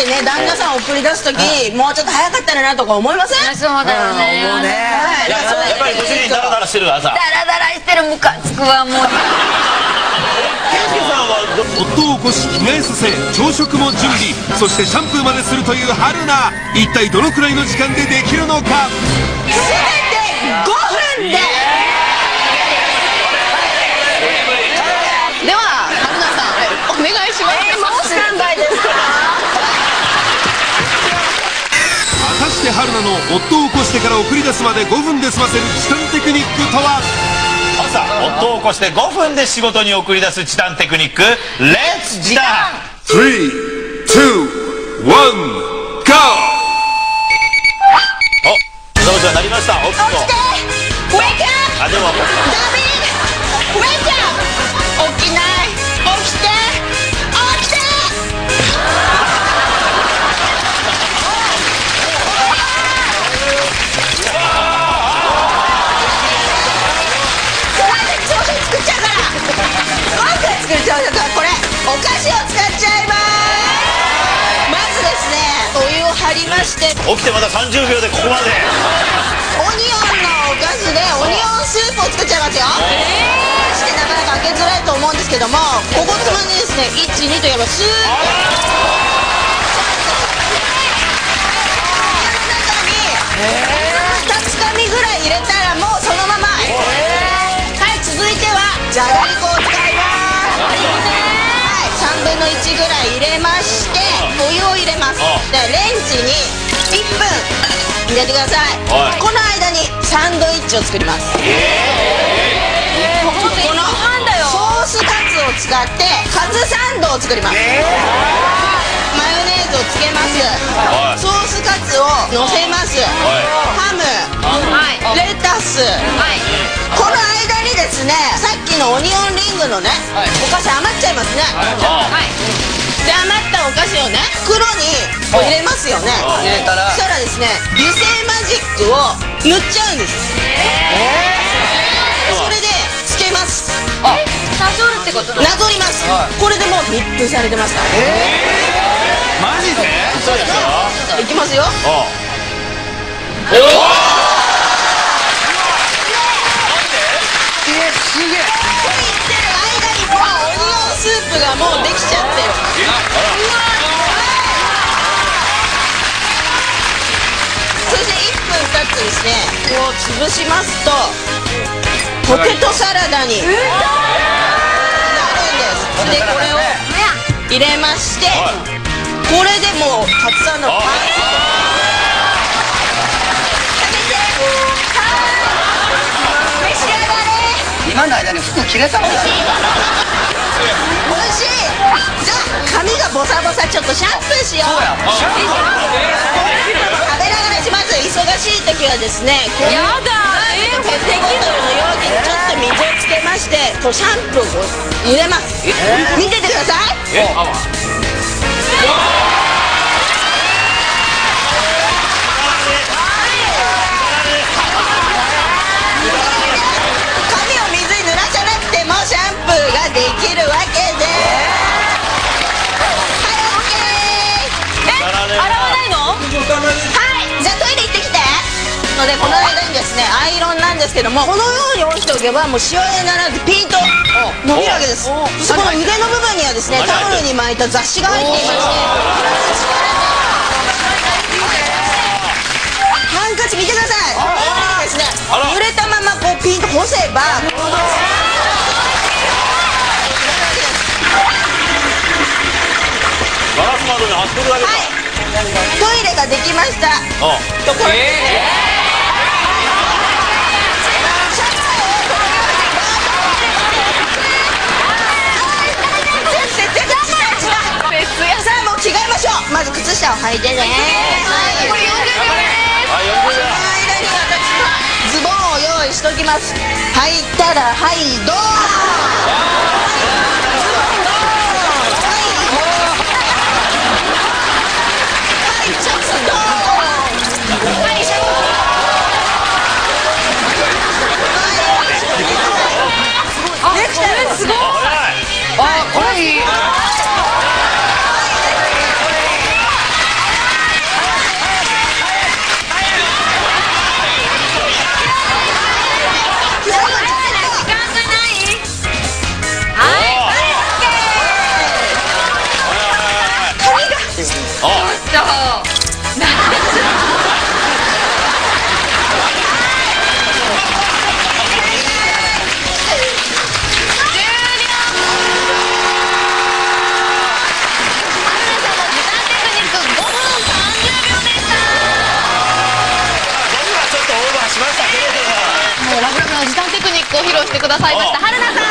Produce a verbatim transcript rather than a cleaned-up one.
ね旦那さんを送り出す時もうちょっと早かったらなとか思いません？ そうだよね。 もうね。 やっぱりご主人ダラダラしてる朝。 ダラダラしてるムカつくわもう。 夫を起こし着替えさせ朝食も準備、そしてシャンプーまでするという春菜。一体どのくらいの時間でできるのか。 全てごふんで。では春菜さんお願いします。もうスタンバイですか？ 果たして春菜の夫を起こしてから送り出すまでごふんで済ませる時短テクニックとは。 朝夫を起こしてごふんで仕事に送り出す時短テクニック、レッツ時短。 スリー、ツー、ワン、ゴー。 お、どうぞなりました。おっと。 起きて。ウェイクアップ。 あ、でも。 ダビー。ウェイクアップ。起きない。起きて。起きて。作っちゃうから今回作る朝食はこれお菓子を使っちゃいます。まずですねお湯を張りまして、 起きてまださんじゅうびょうでここまで。 オニオンのお菓子でオニオンスープを作っちゃいますよ。えー、してなかなか開けづらいと思うんですけども、ここつまにですねいち、にといえばスープふたつかみぐらい入れたらもうそのまま。続いてはじゃがりこを使います。はい、さんぶんのいちぐらい入れましてお湯を入れます。でレンジにいっぷん入れてください。この間にサンドイッチを作ります。このソースカツを使ってカツサンドを作ります。マヨネーズをつけます。ソースカツをのせます。ハム、レタス、この間にですねさっきのオニオンリングのねお菓子余っちゃいますね。で余ったお菓子をね袋に入れますよね。 入れたらそしたらですね油性マジックを塗っちゃうんです。それでつけます。 なぞるってことなぞります。これでもう密封されてますから。 マジで？ そうですよ。 いきますよ。 おお。 すげえ。 と言ってる間にもうオニオンスープがもうできちゃってる。そしていっぷん経つとですねこう潰しますとポテトサラダになるんです。でこれを入れましてこれでもうカツサンド完成。 今の間に服着れたもん。 おいしい。じゃあ髪がボサボサちょっとシャンプーしよう。 そうや。 食べながらします。忙しい時はですねやだペットボトルの容器にちょっと水をつけましてこうシャンプーを入れます。見ててください。髪を水に濡らさなくてもシャンプーができるわけです。はい、オッケー。 え、洗わないの？ はい、じゃあトイレ行ってきて。のでこの間にですねアイロンなんですけどもこのように置いておけばもうシワにならずピンと伸びるわけです。そしてこの腕の部分にはですねタオルに巻いた雑誌が入っていましてハンカチ見てください。こういうふうにですね濡れたままこうピンと干せばガラス窓に貼ってるだけだ。 トイレができました。ところでさあもう着替えましょう。まず靴下を履いてね。これよんじゅうびょうです。その間に私はズボンを用意しときます。履いたらはいドーを披露してくださいました春菜さん